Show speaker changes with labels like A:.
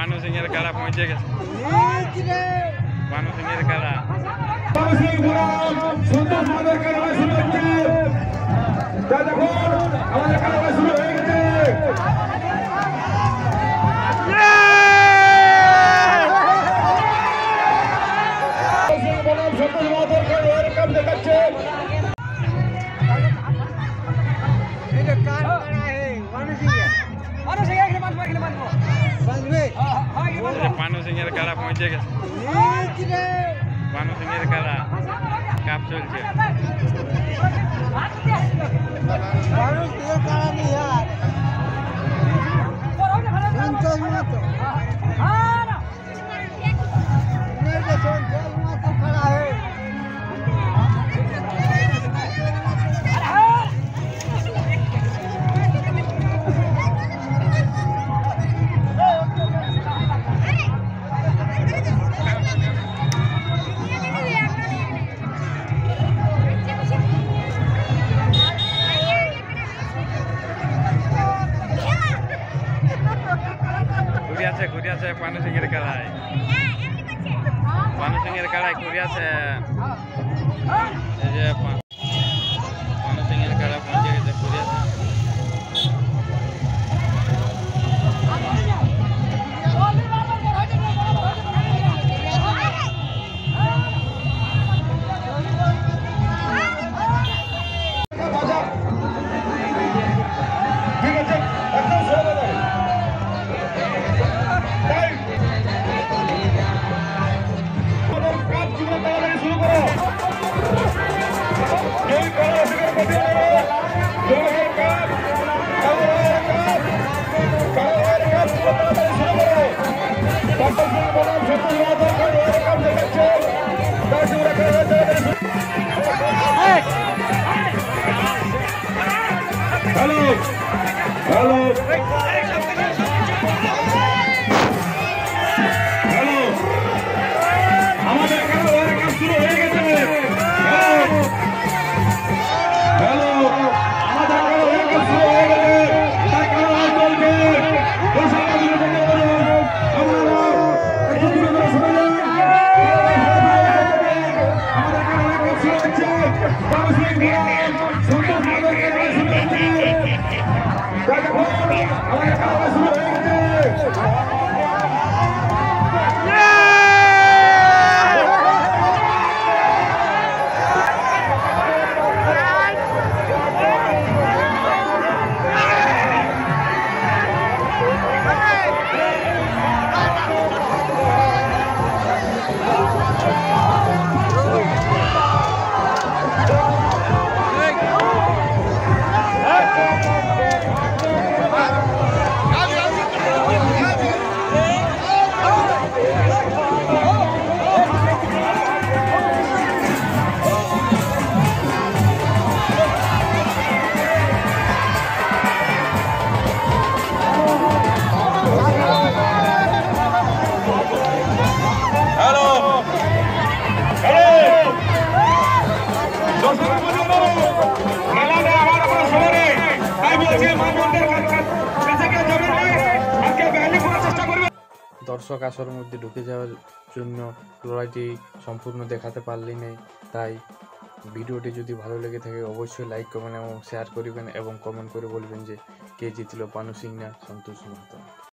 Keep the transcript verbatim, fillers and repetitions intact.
A: পানু সিং এর কাড়া পৌঁছে গেছে। পানু সিং এর কাড়া পানু সিং এর কাড়া পৌঁছে গেছে। পানু সিং এর কাড়া কাপ চলছে। ঘুরিয়াছে ঘুরিয়াছে পানু সিং এর কাড়ায়। পানু সিং এর কাড়ায় ঘুরিয়াছে। এই যে পানু সিং এর কাড়া পৌঁছে গেছে ঘুরিয়াছে।
B: Hello, hello, hello. আমাদের কাছে ওর কাজ শুরু হয়ে গেছে। Hello, আমাদের কাছে ওর কাজ শুরু হয়ে গেছে। তাই কাজ চলবে। দর্শক বন্ধুরা দেখতে পারেন। আপনারা একটু দূরে দূরে সরে যান। আমাদের কাছে ওর কাজ শুরু হচ্ছে। পানু সিং বনাম সন্তোষ মাধবের কাজ শুরু হচ্ছে। আমাদের কাজ শুরু হয়ে গেছে।
A: দর্শক আসর মধ্যে ঢুকে যাওয়ার জন্য লড়াইটি সম্পূর্ণ দেখাতে পারলি না। তাই ভিডিওটি যদি ভালো লেগে থাকে অবশ্যই লাইক কমেন্ট এবং শেয়ার করবেন এবং কমেন্ট করে বলবেন যে কে জিতল, পানু সিং না সন্তোষ মাহাতো।